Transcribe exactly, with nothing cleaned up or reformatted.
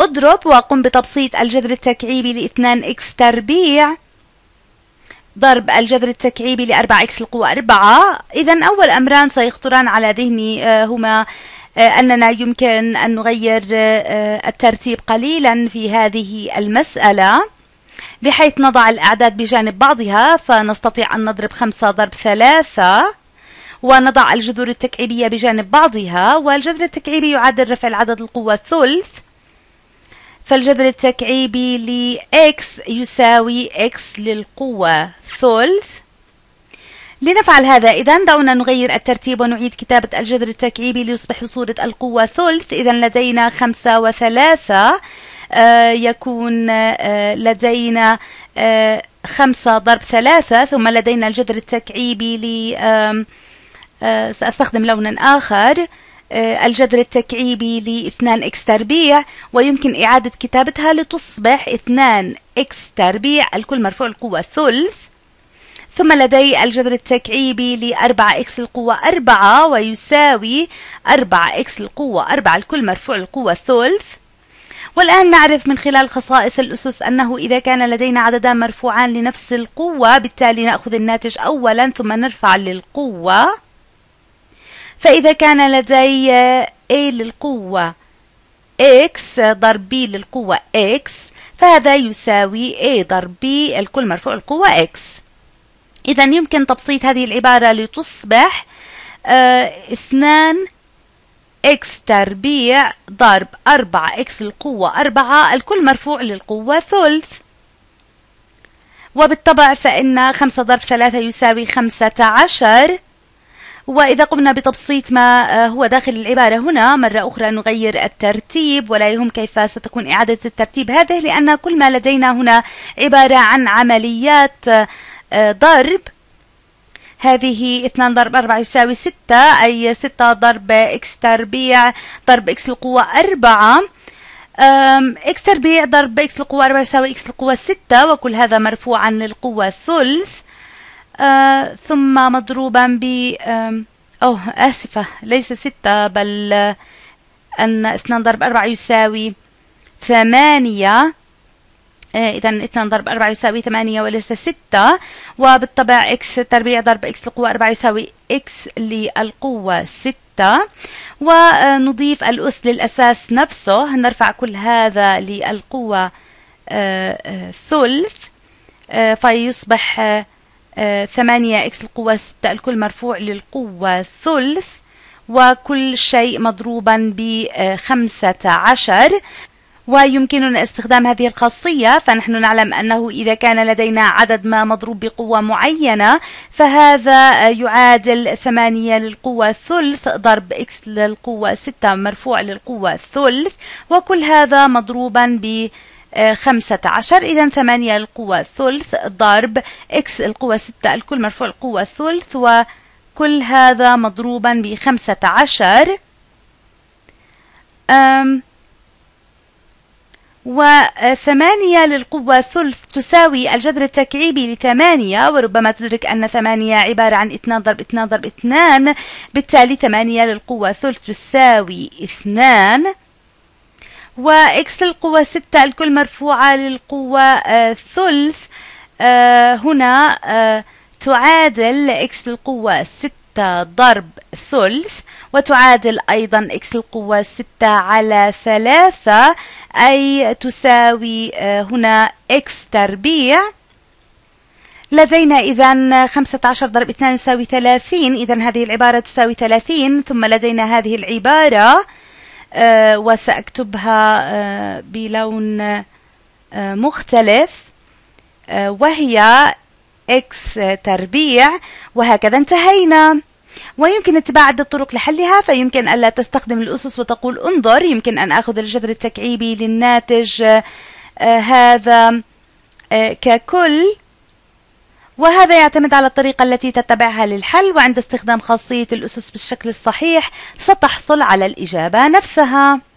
اضرب وقم بتبسيط الجذر التكعيبي لاثنان إكس تربيع ضرب الجذر التكعيبي لأربعة إكس القوة أربعة. إذا أول أمران سيخطران على ذهني هما أننا يمكن أن نغير الترتيب قليلا في هذه المسألة، بحيث نضع الأعداد بجانب بعضها، فنستطيع أن نضرب خمسة ضرب ثلاثة ونضع الجذور التكعيبية بجانب بعضها، والجذر التكعيبي يعادل رفع العدد القوة ثلث، فالجذر التكعيبي ل x يساوي x للقوة ثلث. لنفعل هذا إذن دعونا نغير الترتيب ونعيد كتابة الجذر التكعيبي ليصبح بصورة القوة ثلث. إذن لدينا خمسة وثلاثة، آه يكون آه لدينا آه خمسة ضرب ثلاثة، ثم لدينا الجذر التكعيبي ل آه آه سأستخدم لونا آخر، آه الجذر التكعيبي ل اثنان إكس تربيع، ويمكن إعادة كتابتها لتصبح اثنان إكس تربيع الكل مرفوع القوة ثلث. ثم لدي الجذر التكعيبي ل أربعة إكس القوة أربعة ويساوي أربعة إكس القوة أربعة الكل مرفوع القوة ثلث. والآن نعرف من خلال خصائص الأسس أنه إذا كان لدينا عددان مرفوعان لنفس القوة بالتالي نأخذ الناتج أولا ثم نرفع للقوة. فإذا كان لدي A للقوة X ضرب B للقوة X فهذا يساوي A ضرب B الكل مرفوع القوة X. إذا يمكن تبسيط هذه العبارة لتصبح آه اثنان إكس تربيع ضرب أربعة إكس القوة أربعة الكل مرفوع للقوة ثلث. وبالطبع فإن خمسة ضرب ثلاثة يساوي خمسة عشر. وإذا قمنا بتبسيط ما هو داخل العبارة هنا مرة أخرى نغير الترتيب، ولا يهم كيف ستكون إعادة الترتيب هذه، لأن كل ما لدينا هنا عبارة عن عمليات ضرب. هذه اثنان ضرب أربعة يساوي ستة، أي ستة ضرب إكس تربيع ضرب إكس القوة أربعة، إكس تربيع ضرب إكس القوة أربعة يساوي إكس القوة ستة، وكل هذا مرفوعا للقوة ثلث. آه ثم مضروبا ب أوه آسفة ليس ستة بل آه أن اثنان ضرب أربعة يساوي ثمانية. آه إذا اثنان ضرب أربعة يساوي ثمانية وليس ستة. وبالطبع إكس تربيع ضرب إكس القوة أربعة يساوي إكس للقوة ستة. ونضيف الأس للأساس نفسه، نرفع كل هذا للقوة آه آه ثلث، آه فيصبح آه آه ثمانية إكس القوة ستة الكل مرفوع للقوة ثلث، وكل شيء مضروبا بخمسة عشر. ويمكننا استخدام هذه الخاصية، فنحن نعلم أنه إذا كان لدينا عدد ما مضروب بقوة معينة فهذا يعادل ثمانية للقوة ثلث ضرب إكس للقوة ستة مرفوع للقوة ثلث، وكل هذا مضروبا ب خمسة عشر. إذا ثمانية للقوة ثلث ضرب إكس القوة ستة الكل مرفوع القوة ثلث، وكل هذا مضروبا بخمسة عشر. أم وثمانية للقوة ثلث تساوي الجذر التكعيبي لثمانية، وربما تدرك أن ثمانية عبارة عن اثنان ضرب اثنان ضرب اثنان، بالتالي ثمانية للقوة ثلث تساوي اثنان. وإكس القوة ستة الكل مرفوعة للقوة آه ثلث، آه هنا آه تعادل إكس القوة ستة ضرب ثلث، وتعادل أيضا إكس القوة ستة على ثلاثة، أي تساوي آه هنا إكس تربيع. لدينا إذن خمسة عشر ضرب اثنان يساوي ثلاثين، إذن هذه العبارة تساوي ثلاثين. ثم لدينا هذه العبارة آه وسأكتبها آه بلون آه مختلف، آه وهي إكس تربيع. وهكذا انتهينا. ويمكن اتباع عدة طرق لحلها، فيمكن ألا تستخدم الأسس وتقول انظر، يمكن أن أخذ الجذر التكعيبي للناتج آه هذا آه ككل، وهذا يعتمد على الطريقة التي تتبعها للحل، وعند استخدام خاصية الأسس بالشكل الصحيح ستحصل على الإجابة نفسها.